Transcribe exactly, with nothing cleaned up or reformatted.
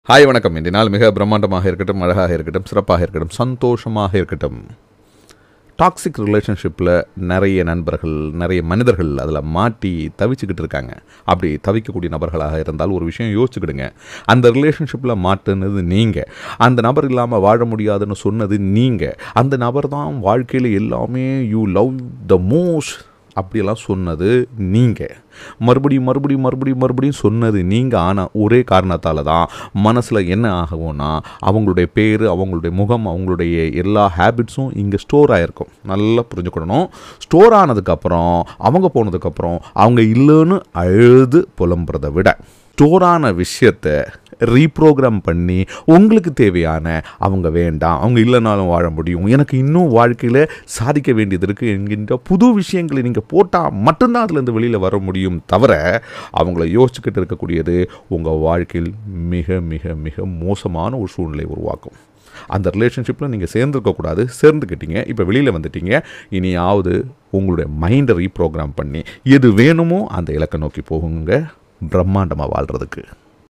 Hi வணக்கம். இந்த நாள் மிக பிரம்மாண்டமாக இருக்கட்டும், அழகாக இருக்கட்டும், சிறப்பாக இருக்கட்டும், சந்தோஷமாக இருக்கட்டும். டாக்ஸிக் ரிலேஷன்ஷிப்பில் நிறைய நண்பர்கள், நிறைய மனிதர்கள் அதில் மாட்டி தவிச்சுக்கிட்டு இருக்காங்க. அப்படி தவிக்கக்கூடிய நபர்களாக இருந்தால் ஒரு விஷயம் யோசிச்சுக்கிடுங்க. அந்த ரிலேஷன்ஷிப்பில் மாட்டுனது நீங்கள், அந்த நபர் இல்லாமல் வாழ முடியாதுன்னு சொன்னது நீங்கள், அந்த நபர் தான் வாழ்க்கையில் எல்லாமே, யூ லவ் த மோஸ்ட் அப்படியெல்லாம் சொன்னது நீங்கள், மறுபடியும் மறுபடியும் மறுபடியும் மறுபடியும் சொன்னது நீங்கள். ஆனால் ஒரே காரணத்தால் தான் மனசில் என்ன ஆகும்னா, அவங்களுடைய பேர், அவங்களுடைய முகம், அவங்களுடைய எல்லா ஹேபிட்ஸும் இங்கே ஸ்டோர் ஆகிருக்கும். நல்லா புரிஞ்சுக்கணும். ஸ்டோர் ஆனதுக்கப்புறம், அவங்க போனதுக்கப்புறம் அவங்க இல்லைன்னு அழுது புலம்புறதை விட, ஸ்டோரான விஷயத்தை ரீப்ரோக்ராம் பண்ணி உங்களுக்கு தேவையான, அவங்க வேண்டாம், அவங்க இல்லைனாலும் வாழ முடியும், எனக்கு இன்னும் வாழ்க்கையில் சாதிக்க வேண்டியது இருக்குது என்கின்ற புது விஷயங்களை நீங்கள் போட்டால் மட்டும்தான் அதுலேருந்து வெளியில் வர முடியும். தவிர அவங்கள யோசிச்சுக்கிட்டு இருக்கக்கூடியது உங்கள் வாழ்க்கையில் மிக மிக மிக மோசமான ஒரு சூழ்நிலை உருவாக்கும். அந்த ரிலேஷன்ஷிப்பில் நீங்கள் சேர்ந்துருக்கக்கூடாது. சேர்ந்துக்கிட்டீங்க, இப்போ வெளியில் வந்துட்டீங்க. இனியாவது உங்களுடைய மைண்டை ரீப்ரோக்ராம் பண்ணி எது வேணுமோ அந்த இலக்கை நோக்கி போகுங்க, பிரம்மாண்டமாக வாழ்கிறதுக்கு.